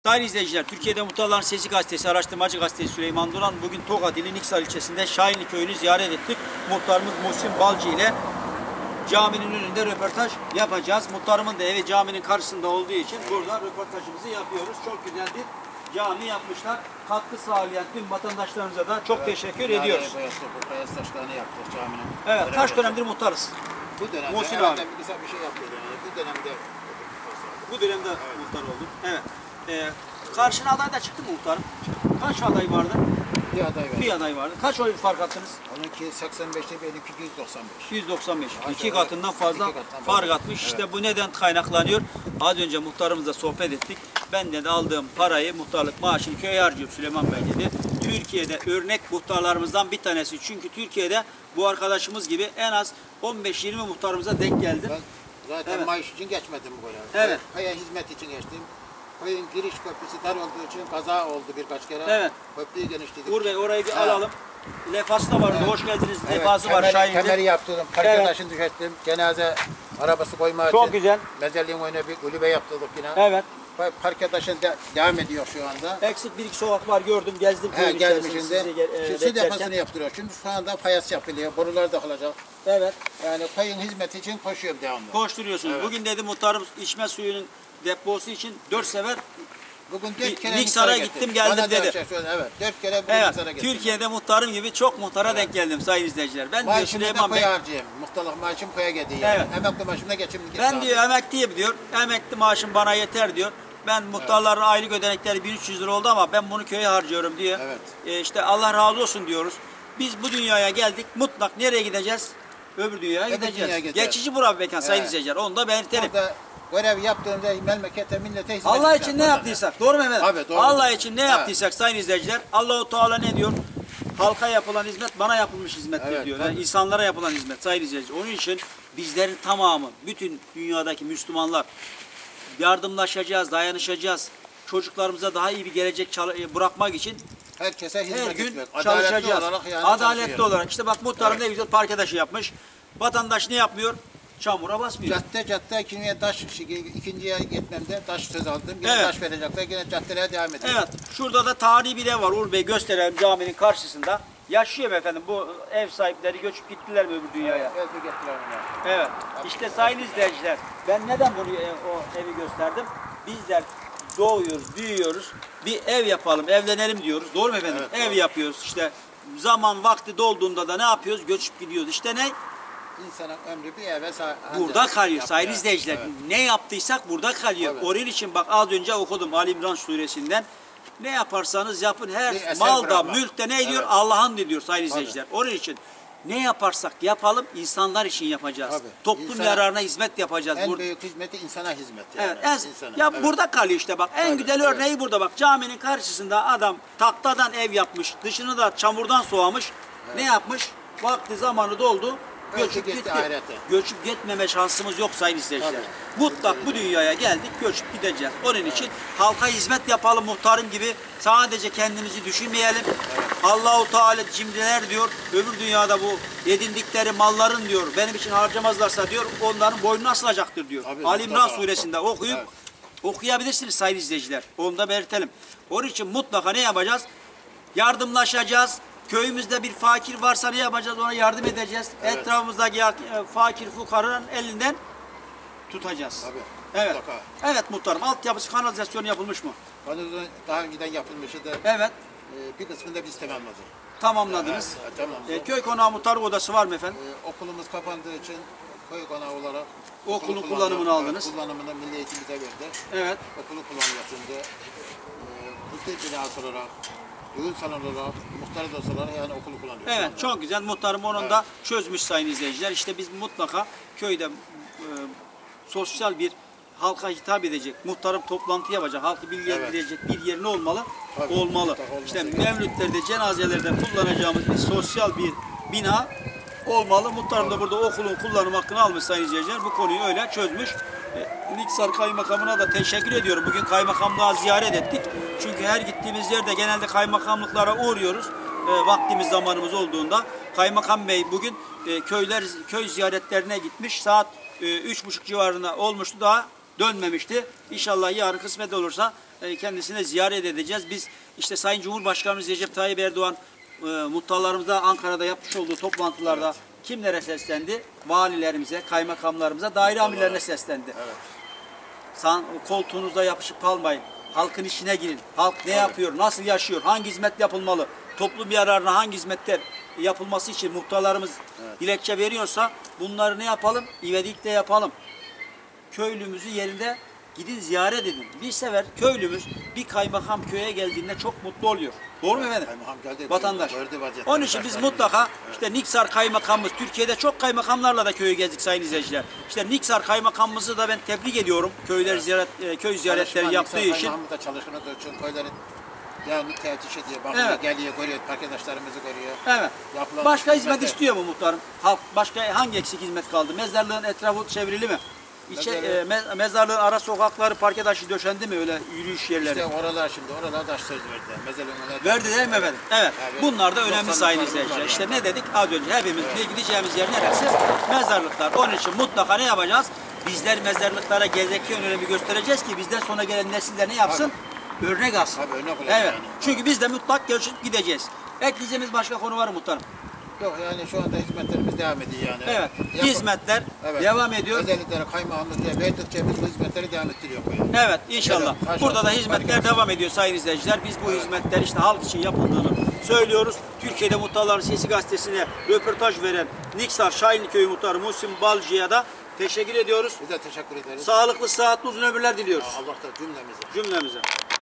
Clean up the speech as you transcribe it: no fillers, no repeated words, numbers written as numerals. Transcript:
Sayın izleyiciler, Türkiye'de Muhtarların Sesi Gazetesi, araştırmacı gazetesi Süleyman Duran bugün Tokat ili Niksar ilçesinde Şahinli köyünü ziyaret ettik. Muhtarımız Muhsin Balcı ile caminin önünde röportaj yapacağız. Muhtarımın da evi caminin karşısında olduğu için burada röportajımızı yapıyoruz. Çok güzel bir cami yapmışlar. Katkı sağlayan tüm vatandaşlarımıza da çok teşekkür ediyoruz. Beyaz taşlarını yaptık caminin. Evet, kaç dönemdir muhtarız? Bu dönemde Muhsin herhalde abi. bir şey yapıyor yani. Bu dönemde muhtar olduk. Evet. Karşına aday da çıktı mı muhtarım? Kaç aday vardı? Bir aday var. Bir aday vardı. Kaç oy fark attınız? Onunki 85'te benimki 195. 195. Aşağı, İki katından fazla iki katından fark fazla. atmış. Evet. İşte bu neden kaynaklanıyor? Az önce muhtarımızla sohbet ettik. Ben de aldığım parayı, muhtarlık maaşını köye harcıyorum Süleyman Bey dedi. Türkiye'de örnek muhtarlarımızdan bir tanesi. Çünkü Türkiye'de bu arkadaşımız gibi en az 15-20 muhtarımıza denk geldim. Ben zaten Evet. maaş için geçmedim bu kadar. Evet. Kaya hizmet için geçtim. Köyün giriş köprüsü dar olduğu için kaza oldu birkaç kere. Evet. Köprüyü genişledik. Uğur Bey orayı bir Evet. alalım. Lefası da vardı. Evet. Hoş geldiniz. Evet, Lefası var Şahin'de. Kemeri yaptırdım. Parke Evet. taşını düşettim. Cenaze arabası koymak Çok için. güzel. Mezarlığın önüne bir kulübe yaptırdık yine. Evet. Parke taşın devam ediyor şu anda. Eksik bir iki sokak var gördüm. Gezdim köyün içerisinde. Gelmişinde. sizi Su beklerken. deposunu yaptırıyor. Şimdi şu anda fayans yapılıyor. Borular takılacak. Evet. Yani köyün hizmeti için koşuyorum devamlı. Koşturuyorsunuz. Evet. Bugün dedi muhtarım içme suyunun deposu için 4 sefer Bugün 4 kere Niksar'a gittim geldim Bana dedi. Evet. 4 kere bugün Evet. Niksar'a gittim. Türkiye'de muhtarım gibi çok muhtara denk geldim sayın izleyiciler. Ben diyor Maaşımı da Süleyman Bey. koya harcayayım. Muhtarlık maaşım koya gidiyor. Evet. Emekli maaşımla geçim. Ben diyor emekliyim diyor. Emekli maaşım bana yeter diyor. Ben muhtarların aylık ödenekleri 1300 lira oldu ama ben bunu köye harcıyorum diyor. Evet. İşte Allah razı olsun diyoruz. Biz bu dünyaya geldik. Mutlak nereye gideceğiz? Öbür dünyaya Öbür gideceğiz. dünyaya gideceğiz. Geçici bura bir mekan sayın Evet. izleyiciler. Onu da belirtelim. Burada görev yaptığımda memlekete, millete hizmet Allah edeceğim. için ne yaptıysak, doğru mu efendim? Abi, doğru. Allah için ne Evet. yaptıysak sayın izleyiciler, Allah-u Teala ne diyor? Halka yapılan hizmet bana yapılmış hizmettir Evet, diyor. tabii. Yani insanlara yapılan hizmet sayın izleyiciler. Onun için bizlerin tamamı, bütün dünyadaki Müslümanlar yardımlaşacağız, dayanışacağız. Çocuklarımıza daha iyi bir gelecek bırakmak için Herkese hizmet her gün etmek. çalışacağız. Olarak yani Adaletli çalışıyor. olarak. İşte bak muhtarım Evet. ne güzel parke taşı yapmış. Vatandaş ne yapmıyor? Çamura basmıyor. Cadde ikinciye gitmemde taş söz aldım. Yine Evet. taş verecekler. Yine caddelere devam ediyor. Evet, şurada da tarihi bir ev var Uğur Bey gösterelim caminin karşısında. Yaşıyor mu efendim bu ev sahipleri göçüp gittiler mi öbür dünyaya? Geldi getiriyor onu. Evet, işte sayın izleyiciler ben neden bunu o evi gösterdim? Bizler doğuyoruz, büyüyoruz, bir ev yapalım, evlenelim diyoruz. Doğru mu efendim? Evet, Ev doğru. yapıyoruz işte vakti vakti dolduğunda da ne yapıyoruz? Göçüp gidiyoruz. İşte ne? İnsanın ömrü bir eve Burada kalıyor sayın yani. izleyiciler. Evet. Ne yaptıysak burada kalıyor. Evet. Onun için bak az önce okudum Ali İmran suresinden. Ne yaparsanız yapın Bir her eser malda, bırakma. mülkte ne diyor? Evet. Allah'ın diyor sayın izleyiciler. Onun için ne yaparsak yapalım insanlar için yapacağız. Tabii. Toplum İnsana- yararına hizmet yapacağız. En büyük hizmeti insana hizmet. Yani. Evet, İnsana. ya Evet. burada kalıyor işte bak. En Tabii, güzel evet. örneği burada bak. Caminin karşısında adam taktadan ev yapmış. Dışını da çamurdan soğamış. Ne yapmış? Vakti zamanı doldu. Öldü Göçüp gitti gitti. ahirete. Göçüp gitmeme şansımız yok sayın izleyiciler. Tabii. Mutlak bu dünyaya geldik, göçüp gideceğiz. Onun için halka hizmet yapalım muhtarım gibi. Sadece kendimizi düşünmeyelim. Allahu Teala cimriler diyor. Öbür dünyada bu edindikleri malların diyor. Benim için harcamazlarsa diyor. Onların boynunu asılacaktır diyor. Tabii, Ali İmran mutlaka. suresinde okuyup Evet. okuyabilirsiniz sayın izleyiciler. Onu da belirtelim. Onun için mutlaka ne yapacağız? Yardımlaşacağız. Köyümüzde bir fakir varsa ne yapacağız? Ona yardım edeceğiz. Evet. Etrafımızdaki fakir fukaranın elinden tutacağız. Tabii. Evet. Mutlaka. Evet muhtarım. Altyapısı kanalizasyonu yapılmış mı? Kanunun daha önceden yapılmıştı. Evet. Bir kısmında biz tamamladık. Tamamladınız. Tamam. Köy konağı muhtarlık odası var mı efendim? Okulumuz kapandığı için köy konağı olarak Okulun okulu kullanımını aldınız. Kullanımını Milli Eğitim bize verdi. Evet. Okulu kullanmasında kültür binası olarak, düğün salonu olarak, muhtar odası olarak yani okulu kullanıyoruz. Evet çok güzel. Muhtarım onun da çözmüş sayın izleyiciler. İşte biz mutlaka köyde sosyal bir halka hitap edecek, muhtarım toplantı yapacak, halkı bilgilendirecek bir yerin olmalı. Tabii, olmalı. mutlaka olması İşte gerekiyor. mevlütlerde, cenazelerde kullanacağımız bir sosyal bir bina olmalı. Muhtarım da burada okulun kullanım hakkını almış sayın izleyiciler. Bu konuyu öyle çözmüş. Niksar Kaymakamına da teşekkür ediyorum. Bugün kaymakamlığa ziyaret ettik. Çünkü her gittiğimiz yerde genelde kaymakamlıklara uğruyoruz. Vaktimiz zamanımız olduğunda. Kaymakam Bey bugün köy ziyaretlerine gitmiş. Saat 3.30 civarında olmuştu. Daha dönmemişti. İnşallah yarın kısmet olursa kendisine ziyaret edeceğiz. Biz işte Sayın Cumhurbaşkanımız Recep Tayyip Erdoğan muhtarlarımızda Ankara'da yapmış olduğu toplantılarda kimlere seslendi? Valilerimize, kaymakamlarımıza, daire amirlerine seslendi. Koltuğunuzda yapışıp kalmayın. Halkın işine girin. Halk ne yapıyor, nasıl yaşıyor, hangi hizmet yapılmalı, toplum yararına hangi hizmetler yapılması için muhtarlarımız dilekçe veriyorsa bunları ne yapalım? İvedilikle yapalım. Köylümüzü yerinde gidin ziyaret edin. Bir sefer köylümüz bir kaymakam köye geldiğinde çok mutlu oluyor. Doğru mu efendim? Vatandaş. Onun için biz mutlaka işte Niksar kaymakamımız, Türkiye'de çok kaymakamlarla da köyü gezdik sayın izleyiciler. İşte Niksar kaymakamımızı da ben tebrik ediyorum. Köy ziyaretleri yaptığı için. Kaymakamımız da çalışmadığı için köylerin devamlı teftiş ediyor. Bakıyor, geliyor, görüyor, arkadaşlarımızı görüyor. Evet. Başka hizmet istiyor mu muhtarım? Halk başka hangi eksik hizmet kaldı? Mezarlığın etrafı çevrili mi? Mezarlığın ara sokakları parke taşı döşendi mi öyle yürüyüş yerleri? İşte oralar taşları verdi. Verdi değil mi efendim? Evet. Bunlar da önemli sayın izleyiciler. İşte ne dedik az önce hepimiz gideceğimiz yer neresi? Mezarlıklar. Onun için mutlaka ne yapacağız? Bizler mezarlıklara gezerken önemi göstereceğiz ki bizden sonra gelen nesiller ne yapsın? Örnek alsın. Evet. Yani. Çünkü biz de mutlak görüşüp gideceğiz. Ekleyeceğimiz başka konu var mı muhtarım? Yok yani şu anda hizmetlerimiz devam ediyor yani. Evet. Hizmetler devam ediyor. Özellikle kaymakamlık verdikçe biz bu hizmetleri devam ettiriyor. Evet inşallah. Burada da hizmetler devam ediyor sayın izleyiciler. Biz bu hizmetler işte halk için yapıldığını söylüyoruz. Türkiye'de Muhtarların Sesi gazetesine röportaj veren Niksar Şahinliköy'ü muhtarı Muhsin Balcı'ya da teşekkür ediyoruz. Biz de teşekkür ederiz. Sağlıklı, sıhhatli uzun ömürler diliyoruz. Allah da cümlemize. Cümlemize.